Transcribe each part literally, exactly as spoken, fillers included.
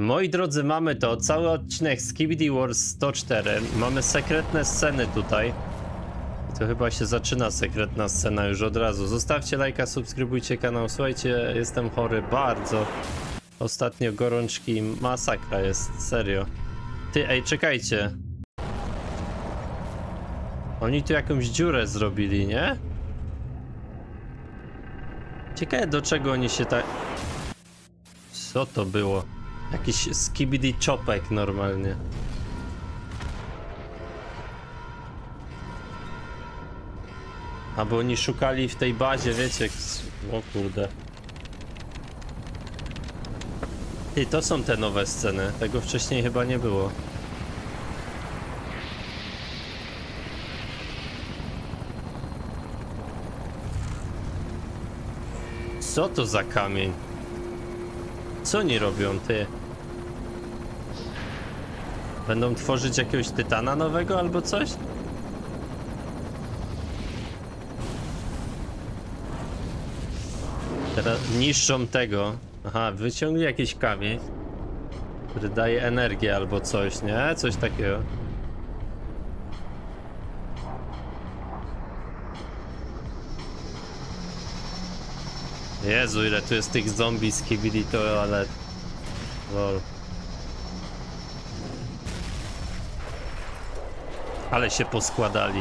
Moi drodzy, mamy to, cały odcinek Skibidi Wars sto cztery, mamy sekretne sceny tutaj. I to chyba się zaczyna sekretna scena już od razu. Zostawcie lajka, subskrybujcie kanał, słuchajcie, jestem chory bardzo. Ostatnio gorączki, masakra jest, serio. Ty, ej, czekajcie. Oni tu jakąś dziurę zrobili, nie? Ciekawe, do czego oni się tak... Co to było? Jakiś skibidi czopek normalnie. Albo oni szukali w tej bazie, wiecie... O kurde. I to są te nowe sceny. Tego wcześniej chyba nie było. Co to za kamień? Co oni robią, ty? Będą tworzyć jakiegoś tytana nowego albo coś? Teraz niszczą tego. Aha, wyciągli jakiś kamień, który daje energię albo coś, nie? Coś takiego. Jezu, ile tu jest tych zombie skibidi toalet. Lol. Ale się poskładali.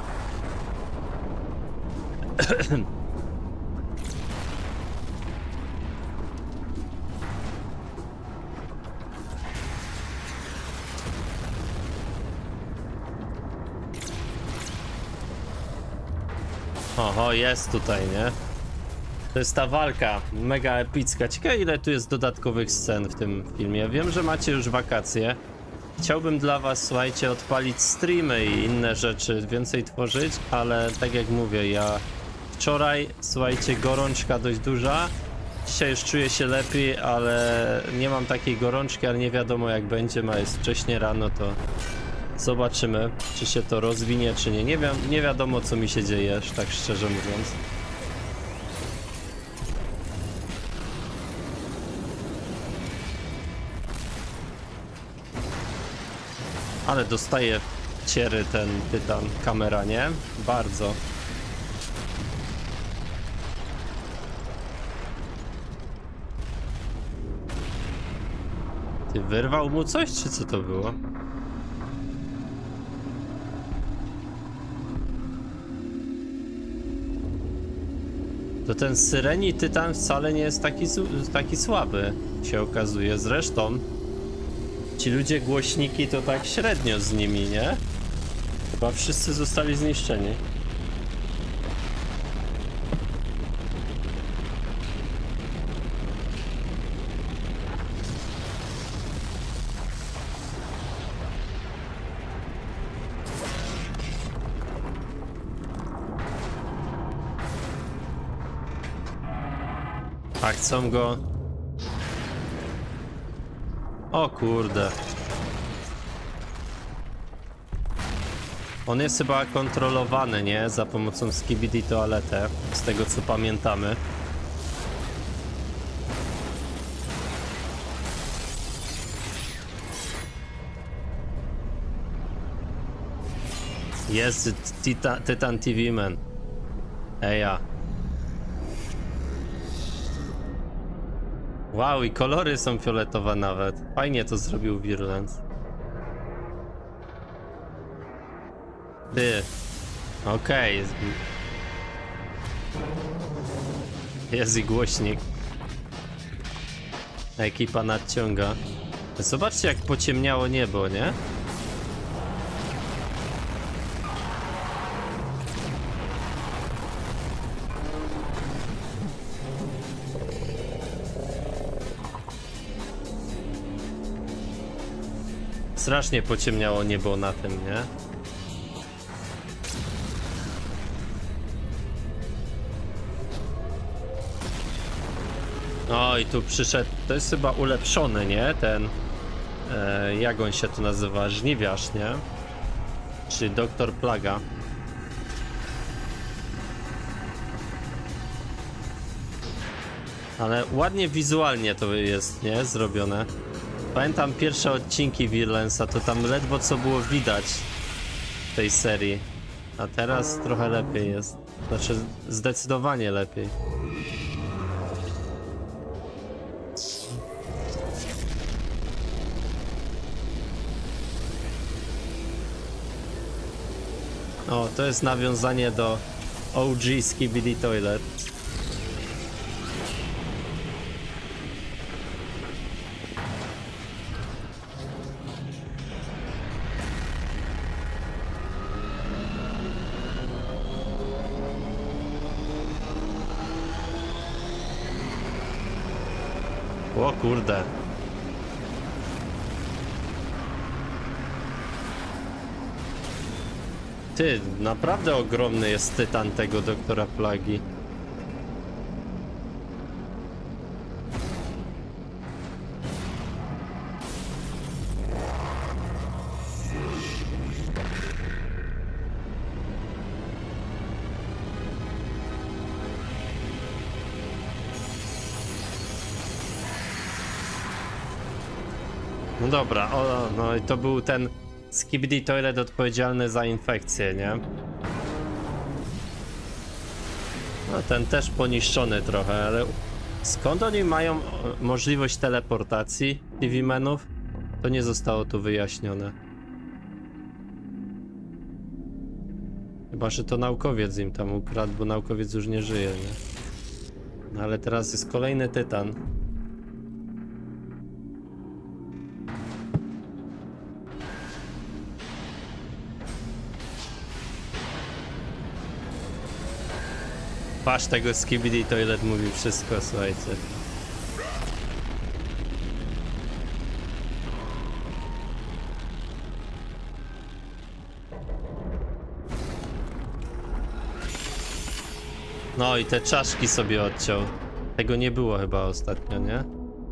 Oho, jest tutaj, nie? To jest ta walka, mega epicka. Ciekawe, ile tu jest dodatkowych scen w tym filmie. Wiem, że macie już wakacje. Chciałbym dla was, słuchajcie, odpalić streamy i inne rzeczy, więcej tworzyć, ale tak jak mówię, ja wczoraj, słuchajcie, gorączka dość duża. Dzisiaj już czuję się lepiej, ale nie mam takiej gorączki, ale nie wiadomo jak będzie, a jest wcześnie rano, to zobaczymy, czy się to rozwinie, czy nie. Nie, wi nie wiadomo, co mi się dzieje, tak szczerze mówiąc. Ale dostaje ciery ten tytan, kamera, nie? Bardzo. Ty, wyrwał mu coś, czy co to było? To ten syreni tytan wcale nie jest taki, taki słaby, się okazuje. Zresztą ci ludzie głośniki to tak średnio z nimi, nie? Chyba wszyscy zostali zniszczeni. A chcą go... O kurde. On jest chyba kontrolowany, nie? Za pomocą skibidi toaletę, z tego co pamiętamy. Jest Titan, Titan T V Man. Eja. Wow, i kolory są fioletowe nawet. Fajnie to zrobił Virulence. Ty. Okej. Okay. Jest i głośnik. Ekipa nadciąga. Zobaczcie, jak pociemniało niebo, nie? Strasznie pociemniało niebo na tym, nie? O, i tu przyszedł, to jest chyba ulepszony, nie? Ten, e, jak on się tu nazywa? Żniwiarz, nie? Czy doktor Plaga. Ale ładnie wizualnie to jest, nie? Zrobione. Pamiętam pierwsze odcinki Virlensa, to tam ledwo co było widać w tej serii. A teraz trochę lepiej jest. Znaczy, zdecydowanie lepiej. O, to jest nawiązanie do O G Skibidi Toilet. O kurde. Ty, naprawdę ogromny jest tytan tego doktora Plagi. No dobra, o, no i to był ten Skibidi Toilet odpowiedzialny za infekcję, nie? No ten też poniszczony trochę, ale skąd oni mają możliwość teleportacji T V-menów? To nie zostało tu wyjaśnione. Chyba, że to naukowiec im tam ukradł, bo naukowiec już nie żyje, nie? No ale teraz jest kolejny tytan. Patrz, tego Skibidi Toilet mówi wszystko, słuchajcie. No i te czaszki sobie odciął. Tego nie było chyba ostatnio, nie?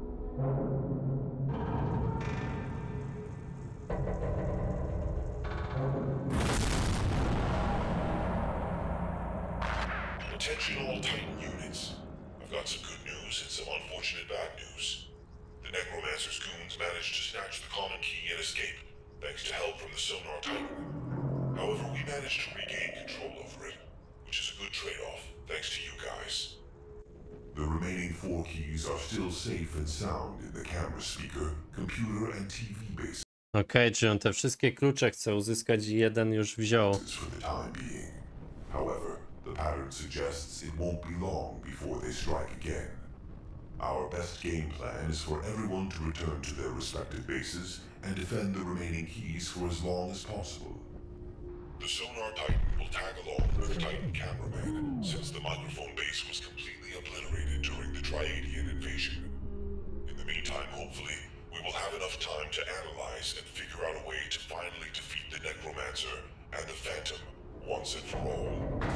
Attention all Titan units. I've got some good news and some unfortunate bad news. The Necromancer's goons managed to snatch the common key and escape, thanks to help from the Sonar Titan. However, we managed to regain control over it, which is a good trade-off, thanks to you guys. The remaining four keys are still safe and sound in the camera speaker, computer and T V base. Okej, okay, czyli on te wszystkie klucze chce uzyskać i jeden już wziął. For the time being. However, the pattern suggests it won't be long before they strike again. Our best game plan is for everyone to return to their respective bases and defend the remaining keys for as long as possible. The Sonar Titan will tag along with the Titan cameraman, since the microphone base was completely obliterated during the Triadian invasion. In the meantime, hopefully, we will have enough time to analyze and figure out a way to finally defeat the Necromancer and the Phantom once and for all.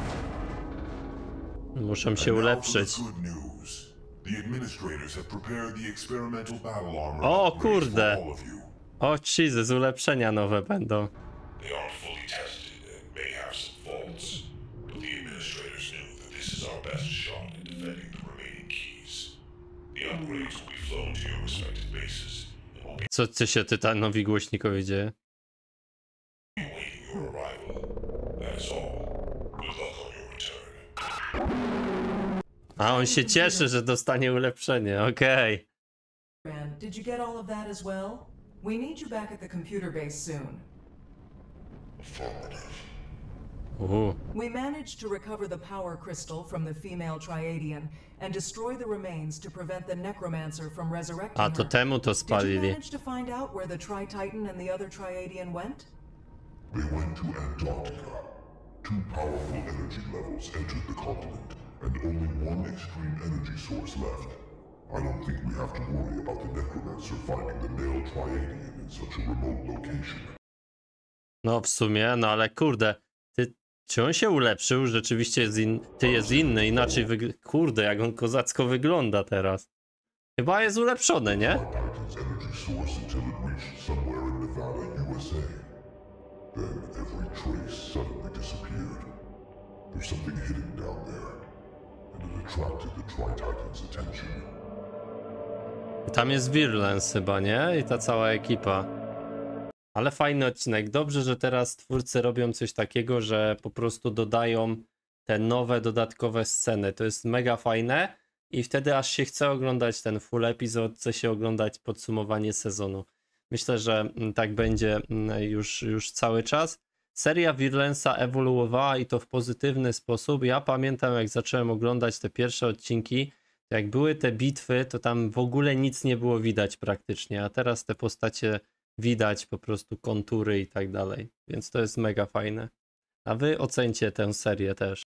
Muszę się ulepszyć. The administrators have prepared the experimental battle armor. O kurde. O Jesus, ulepszenia nowe będą. They aren't fully tested and may have some faults, but the administrators knew that this is our best shot at defending the remaining keys. The upgrades will be flown to your respective bases. Co, co się tytanowi głośnikowi dzieje? Awaiting your arrival. That is all. Good luck on your return. A on się cieszy, że dostanie ulepszenie. Okej. Okay. Did you get all of that as well? We need you back at the computer base soon. Affirmative. Uhu. We managed to recover the power crystal from the female Triadian and destroy the remains to prevent the Necromancer from resurrecting A to her. temu to Did you spalili. manage to find out where the Tri-Titan and the other Triadian went? They went to Antarctica. Two powerful energy levels entered the continent, and only one extreme energy source left. I don't think we have to worry about the Necromancer finding the male Triadian in such a remote location. No w sumie, no ale kurde. Ty, czy on się ulepszył? Rzeczywiście jest in, ty jest inny, inaczej wygląda. Kurde, jak on kozacko wygląda teraz. Chyba jest ulepszony, nie? Titan's energy source until it reached somewhere in Nevada, U S A. Then every trace suddenly disappeared. There's something hidden down there, and it attracted the Tri-Titan's attention. Tam jest Virulence chyba, nie? I ta cała ekipa. Ale fajny odcinek. Dobrze, że teraz twórcy robią coś takiego, że po prostu dodają te nowe, dodatkowe sceny. To jest mega fajne i wtedy aż się chce oglądać ten full epizod, chce się oglądać podsumowanie sezonu. Myślę, że tak będzie już, już cały czas. Seria Virulence'a ewoluowała i to w pozytywny sposób. Ja pamiętam, jak zacząłem oglądać te pierwsze odcinki, to jak były te bitwy, to tam w ogóle nic nie było widać praktycznie, a teraz te postacie widać po prostu kontury i tak dalej. Więc to jest mega fajne. A wy ocencie tę serię też.